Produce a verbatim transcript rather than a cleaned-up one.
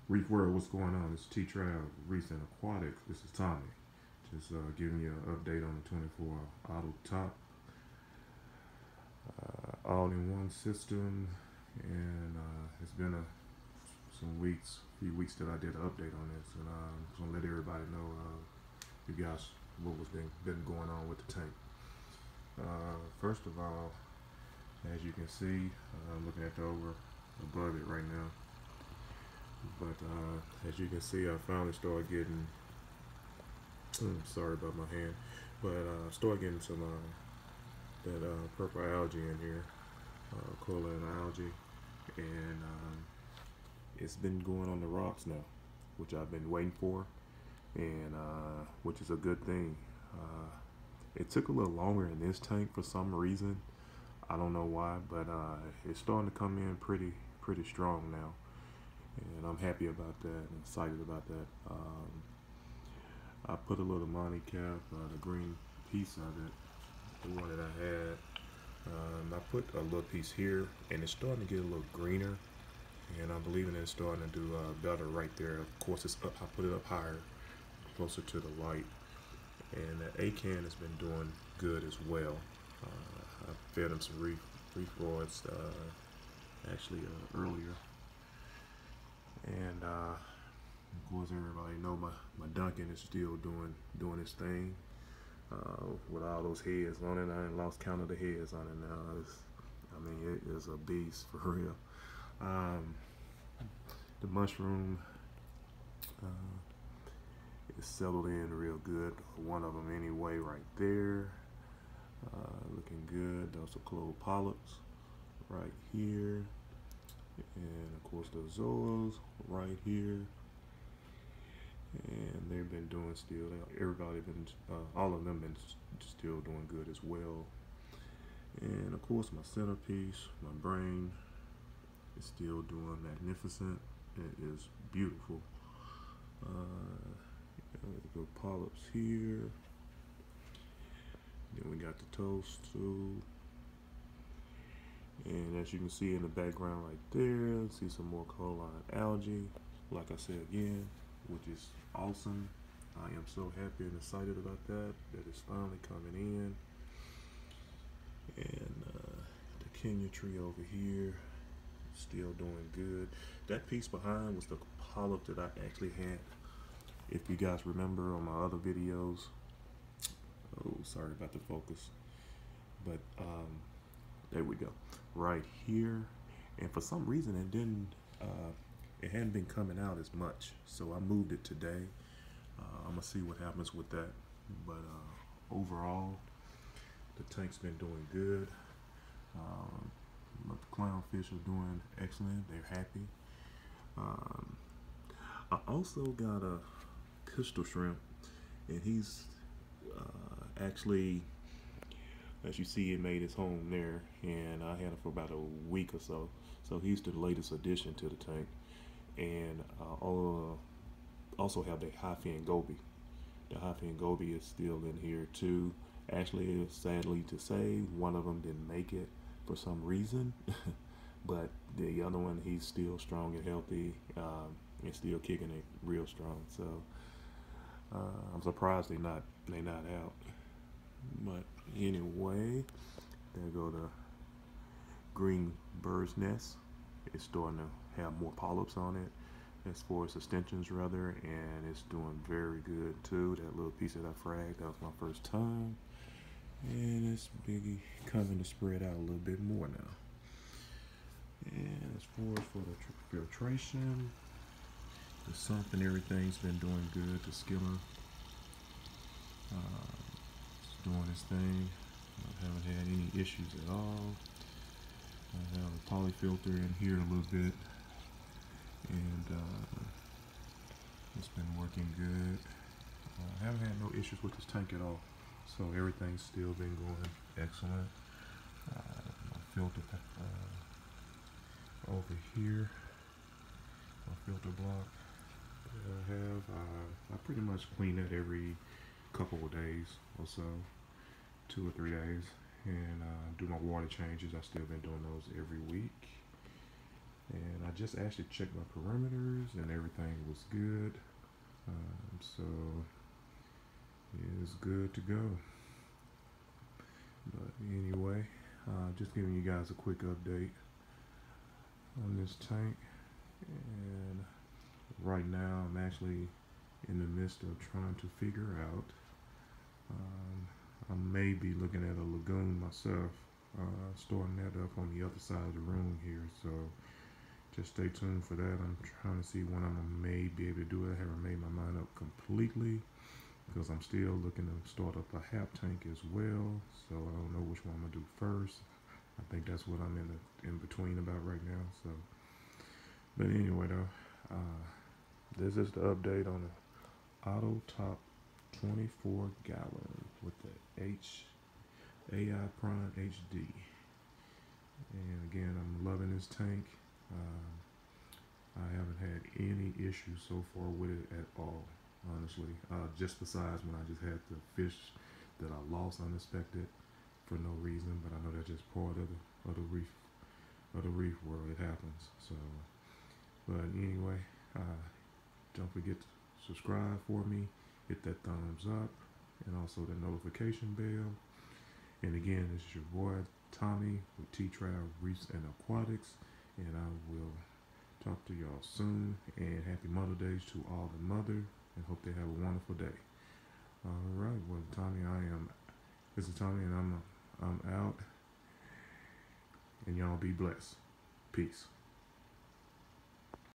Reef World, what's going on? It's T Trav, Recent Aquatics. This is Tommy. Just uh, giving you an update on the twenty-four Auto Top uh, all in one system. And uh, it's been a, some weeks, a few weeks that I did an update on this. And uh, I'm just going to let everybody know, uh, you guys, what was been, been going on with the tank. Uh, first of all, as you can see, uh, I'm looking at the over above it right now. But uh, as you can see, I finally started getting. Mm, sorry about my hand, but uh, started getting some uh, that uh, purple algae in here, uh, coaling algae, and um, it's been going on the rocks now, which I've been waiting for, and uh, which is a good thing. Uh, it took a little longer in this tank for some reason. I don't know why, but uh, it's starting to come in pretty pretty strong now, and I'm happy about that and excited about that. Um, I put a little Monty Cap, uh, the green piece of it, the one that I had. Um, I put a little piece here, and it's starting to get a little greener, and I'm believing it's starting to do uh, better right there. Of course, it's up. I put it up higher, closer to the light, and the Acan has been doing good as well. Uh, I fed him some reef reef roids uh, actually uh, earlier, and uh, of course everybody know my, my Duncan is still doing doing his thing uh, with all those heads on it. I ain't lost count of the heads on it now. It's, I mean, it is a beast for real. Um, the mushroom uh, is settled in real good. One of them anyway, right there, uh, looking good. Those are clove polyps right here, and of course the zoas right here. And they've been doing still. Everybody been, uh, all of them been still doing good as well. And of course, my centerpiece, my brain, is still doing magnificent. It is beautiful. Uh, the polyps here. Then we got the toast too. And as you can see in the background right there, see some more choline algae. Like I said again, which is awesome. I am so happy and excited about that. That is finally coming in. And uh, the Kenya tree over here, still doing good. That piece behind was the polyp that I actually had. If you guys remember on my other videos, oh, sorry about the focus, but um, there we go, right here. And for some reason, it didn't. Uh, it hadn't been coming out as much, so I moved it today. uh, I'm gonna see what happens with that, but uh, overall the tank's been doing good. um, the clownfish are doing excellent, they're happy. um, I also got a pistol shrimp, and he's uh, actually, as you see, it made his home there, and I had him for about a week or so. So he's the latest addition to the tank. And uh, also have the Hyphaean goby. The Hyphaean goby is still in here too. Actually, sadly to say, one of them didn't make it for some reason, but the other one, he's still strong and healthy, um, and still kicking it real strong. So uh, I'm surprised they not they not out. But anyway, there go the green bird's nest. It's starting to have more polyps on it, as far as extensions rather, and it's doing very good too. That little piece that I fragged, that was my first time, and it's biggie coming to spread out a little bit more now. And as far as for the filtration, the sump and everything's been doing good. The skimmer uh, is doing its thing. I haven't had any issues at all. I have a poly filter in here a little bit, and uh, it's been working good. I uh, haven't had no issues with this tank at all, so everything's still been going excellent. Uh, my filter uh, over here, my filter block that I have, uh, I pretty much clean that every couple of days or so, two or three days, and uh, do my water changes. I've still been doing those every week. And I just actually checked my parameters and everything was good. Um, so it's good to go. But anyway, uh, just giving you guys a quick update on this tank. And right now I'm actually in the midst of trying to figure out, um, I may be looking at a lagoon myself, uh, storing that up on the other side of the room here. So just stay tuned for that. I'm trying to see when I may be able to do it. I haven't made my mind up completely because I'm still looking to start up a half tank as well. So I don't know which one I'm gonna do first. I think that's what I'm in the in between about right now. So, but anyway though, uh, this is the update on the Auto Top twenty-four gallon with the H A I Prime H D. And again, I'm loving this tank. Um, I haven't had any issues so far with it at all, honestly. Uh, just besides when I just had the fish that I lost unexpected for no reason, but I know that's just part of the of the reef of the reef world. It happens. So, but anyway, uh, don't forget to subscribe for me, hit that thumbs up, and also the notification bell. And again, this is your boy Tommy with T-Trav Reefs and Aquatics, and I will talk to y'all soon. And happy Mother Days to all the mothers, and hope they have a wonderful day. All right, well, Tommy, I am. This is Tommy, and I'm I'm out. And y'all be blessed. Peace.